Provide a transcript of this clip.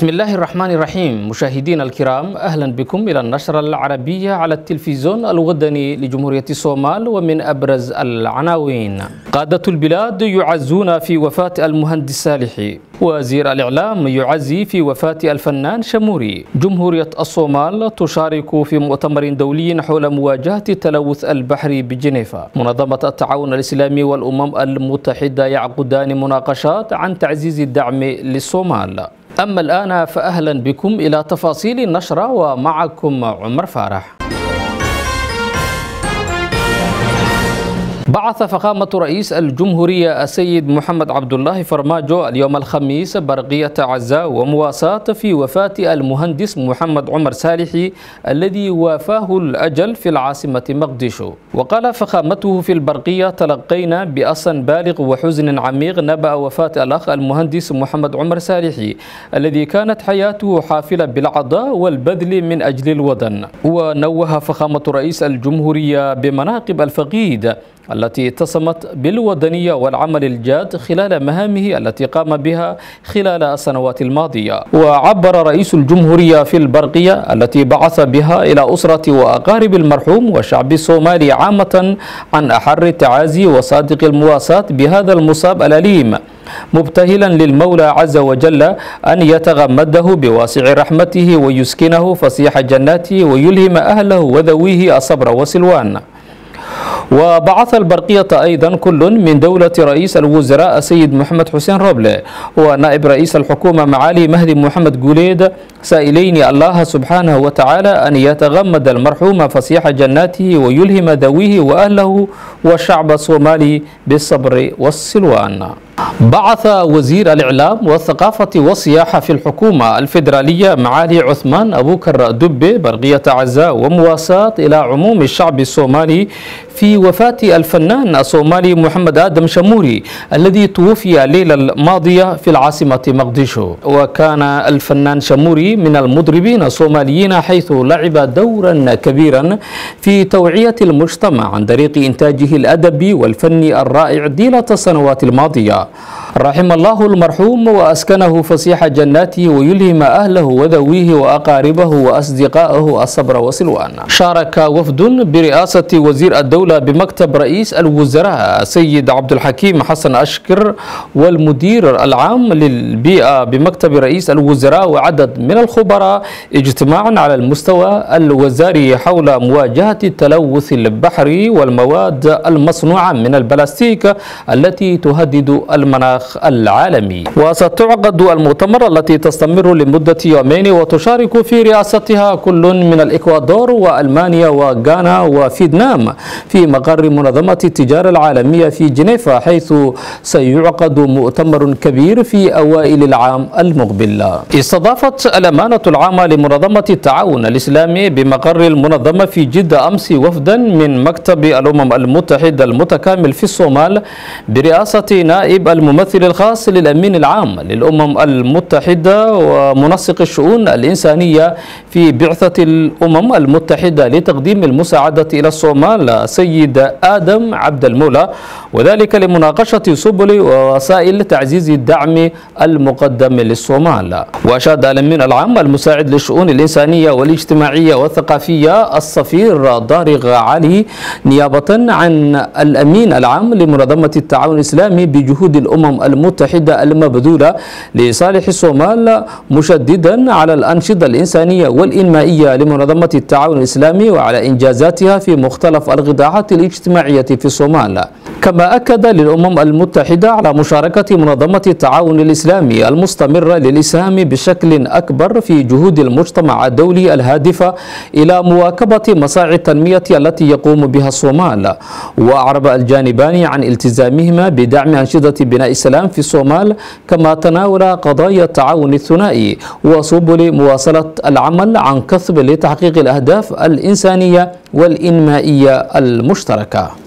بسم الله الرحمن الرحيم. مشاهدينا الكرام، أهلا بكم إلى النشرة العربية على التلفزيون الوطني لجمهورية الصومال. ومن أبرز العناوين: قادة البلاد يعزون في وفاة المهندس صالحي، وزير الإعلام يعزي في وفاة الفنان شموري، جمهورية الصومال تشارك في مؤتمر دولي حول مواجهة التلوث البحري بجنيفا، منظمة التعاون الإسلامي والأمم المتحدة يعقدان مناقشات عن تعزيز الدعم للصومال. أما الآن فأهلا بكم إلى تفاصيل النشرة، ومعكم عمر فارح. بعث فخامة رئيس الجمهورية السيد محمد عبد الله فرماجو اليوم الخميس برقية عزاء ومواساة في وفاة المهندس محمد عمر صالحي الذي وافاه الأجل في العاصمة مقديشو. وقال فخامته في البرقية: تلقينا بأسى بالغ وحزن عميق نبأ وفاة الأخ المهندس محمد عمر صالحي الذي كانت حياته حافلة بالعطاء والبذل من أجل الوطن. ونوه فخامة رئيس الجمهورية بمناقب الفقيد التي اتسمت بالوطنية والعمل الجاد خلال مهامه التي قام بها خلال السنوات الماضية. وعبر رئيس الجمهورية في البرقية التي بعث بها إلى أسرة وأقارب المرحوم والشعب الصومالي عامة عن أحر التعازي وصادق المواساة بهذا المصاب الأليم، مبتهلا للمولى عز وجل أن يتغمده بواسع رحمته ويسكنه فسيح جناته ويلهم أهله وذويه الصبر والسلوان. وبعث البرقية أيضا كل من دولة رئيس الوزراء السيد محمد حسين روبلي ونائب رئيس الحكومة معالي مهدي محمد قوليد سائلين الله سبحانه وتعالى أن يتغمد المرحوم فسيح جناته ويلهم ذويه وأهله والشعب الصومالي بالصبر والسلوان. بعث وزير الإعلام والثقافة والسياحة في الحكومة الفيدرالية معالي عثمان أبو كر دبي برقية عزاء ومواساة إلى عموم الشعب الصومالي في وفاة الفنان الصومالي محمد آدم شموري الذي توفي الليلة الماضية في العاصمة مقديشو. وكان الفنان شموري من المطربين الصوماليين حيث لعب دورا كبيرا في توعية المجتمع عن طريق إنتاجه الأدبي والفني الرائع طيلة السنوات الماضية. رحم الله المرحوم وأسكنه فسيح جناته ويلهم أهله وذويه وأقاربه وأصدقائه الصبر والسلوان. شارك وفد برئاسة وزير الدولة بمكتب رئيس الوزراء السيد عبد الحكيم حسن أشكر والمدير العام للبيئة بمكتب رئيس الوزراء وعدد من الخبراء اجتماعا على المستوى الوزاري حول مواجهة التلوث البحري والمواد المصنوعة من البلاستيك التي تهدد المناخ العالمي. وستعقد المؤتمر التي تستمر لمدة يومين وتشارك في رئاستها كل من الإكوادور وألمانيا وغانا وفيتنام في مقر منظمة التجارة العالمية في جنيفا، حيث سيعقد مؤتمر كبير في أوائل العام المقبل. استضافت الأمانة العامة لمنظمة التعاون الإسلامي بمقر المنظمة في جدة أمس وفدا من مكتب الأمم المتحدة المتكامل في الصومال برئاسة نائب الممثل الخاص للأمين العام للأمم المتحدة ومنسق الشؤون الإنسانية في بعثة الأمم المتحدة لتقديم المساعدة إلى الصومال السيد آدم عبد المولى، وذلك لمناقشة سبل ووسائل تعزيز الدعم المقدم للصومال. وأشاد الأمين العام المساعد للشؤون الإنسانية والاجتماعية والثقافية السفير ضارغ علي نيابة عن الأمين العام لمنظمة التعاون الإسلامي بجهود الأمم المتحدة المبذولة لصالح الصومال، مشددا على الأنشطة الإنسانية والإنمائية لمنظمة التعاون الإسلامي وعلى إنجازاتها في مختلف القطاعات الاجتماعية في الصومال. كما أكد للأمم المتحدة على مشاركة منظمة التعاون الإسلامي المستمرة للإسهام بشكل أكبر في جهود المجتمع الدولي الهادفة إلى مواكبة مساعي التنمية التي يقوم بها الصومال. وأعرب الجانبان عن التزامهما بدعم أنشطة بناء السلام في الصومال، كما تناول قضايا التعاون الثنائي وسبل مواصلة العمل عن كثب لتحقيق الأهداف الإنسانية والإنمائية المشتركة.